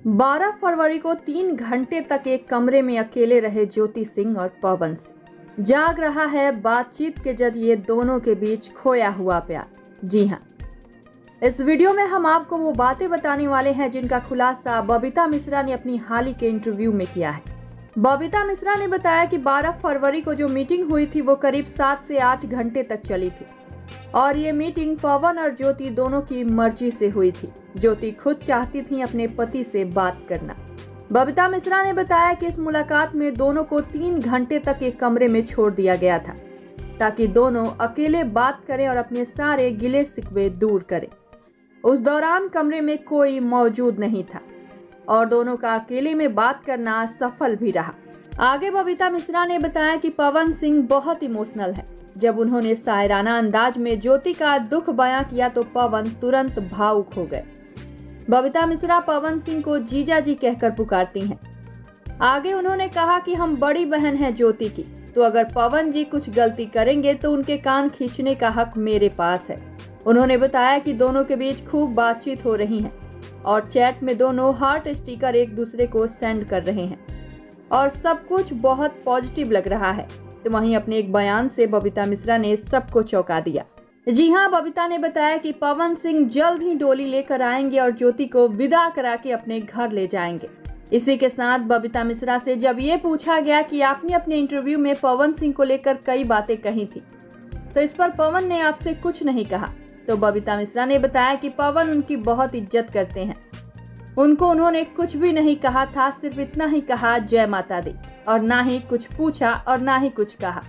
12 फरवरी को 3 घंटे तक एक कमरे में अकेले रहे ज्योति सिंह और पवन सिंह। जाग रहा है बातचीत के जरिए दोनों के बीच खोया हुआ प्यार। जी हाँ, इस वीडियो में हम आपको वो बातें बताने वाले हैं जिनका खुलासा बबीता मिश्रा ने अपनी हाल ही के इंटरव्यू में किया है। बबीता मिश्रा ने बताया कि 12 फरवरी को जो मीटिंग हुई थी वो करीब 7 से 8 घंटे तक चली थी और ये मीटिंग पवन और ज्योति दोनों की मर्जी से हुई थी। ज्योति खुद चाहती थी अपने पति से बात करना। बबीता मिश्रा ने बताया कि इस मुलाकात में दोनों को 3 घंटे तक एक कमरे में छोड़ दिया गया था ताकि दोनों अकेले बात करें और अपने सारे गिले शिकवे दूर करें। उस दौरान कमरे में कोई मौजूद नहीं था और दोनों का अकेले में बात करना सफल भी रहा। आगे बबीता मिश्रा ने बताया कि पवन सिंह बहुत इमोशनल है। जब उन्होंने शायराना अंदाज में ज्योति का दुख बयां किया तो पवन तुरंत भावुक हो गए। बबीता मिश्रा पवन सिंह को जीजा जी कहकर पुकारती हैं। आगे उन्होंने कहा कि हम बड़ी बहन हैं ज्योति की, तो अगर पवन जी कुछ गलती करेंगे तो उनके कान खींचने का हक मेरे पास है। उन्होंने बताया कि दोनों के बीच खूब बातचीत हो रही है और चैट में दोनों हार्ट स्टिकर एक दूसरे को सेंड कर रहे हैं और सब कुछ बहुत पॉजिटिव लग रहा है। तो वहीं अपने एक बयान से बबीता मिश्रा ने सबको चौंका दिया। जी हां, बबीता ने बताया कि पवन सिंह जल्द ही डोली लेकर आएंगे और ज्योति को विदा करा के अपने घर ले जाएंगे। इसी के साथ बबीता मिश्रा से जब ये पूछा गया कि आपने अपने इंटरव्यू में पवन सिंह को लेकर कई बातें कही थी, तो इस पर पवन ने आपसे कुछ नहीं कहा। तो बबीता मिश्रा ने बताया कि पवन उनकी बहुत इज्जत करते हैं, उनको उन्होंने कुछ भी नहीं कहा था, सिर्फ इतना ही कहा जय माता दी, और ना ही कुछ पूछा और ना ही कुछ कहा।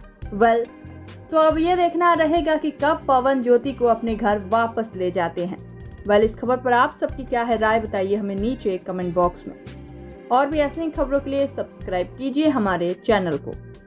तो अब ये देखना रहेगा कि कब पवन ज्योति को अपने घर वापस ले जाते हैं। इस खबर पर आप सबकी क्या है राय, बताइए हमें नीचे कमेंट बॉक्स में। और भी ऐसे ही खबरों के लिए सब्सक्राइब कीजिए हमारे चैनल को।